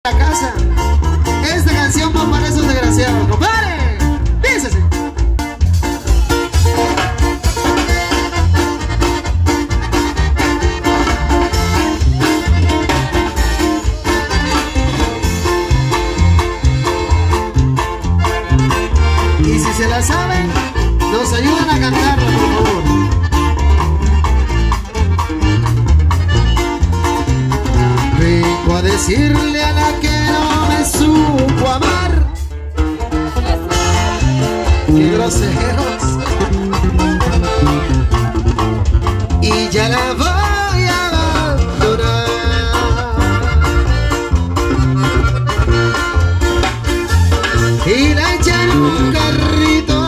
la casa. Esta canción va para esos desgraciados, compadre. Dice así. Y si se la saben, nos ayudan a cantarla, por favor. Vengo a decirle a la que no me supo amar. ¡Qué groseros! Y ya la voy a abandonar. Y la eché en un carrito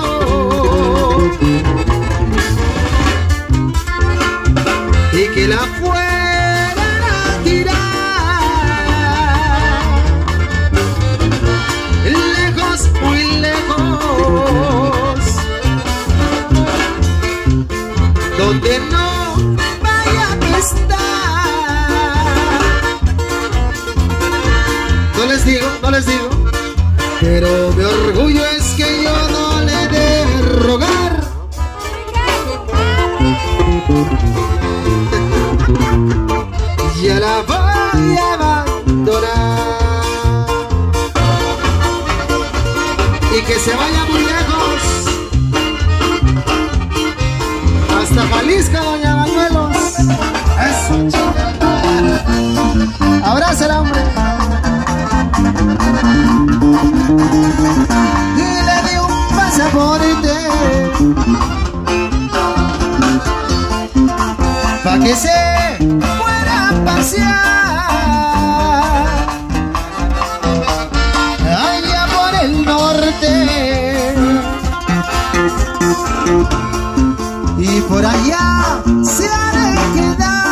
y que la fueran a tirar lejos, muy lejos, donde no vaya a estar. No les digo, pero mi orgullo es que yo no le debo rogar. Ya la voy a abandonar. Y que se vaya muy lejos, hasta Jalisco, doña Manuelos. Eso, chica. Abrázala, hombre. Y le di un pasaporte pa' que se fuera a pasear allá por el norte, y por allá se ha de quedar.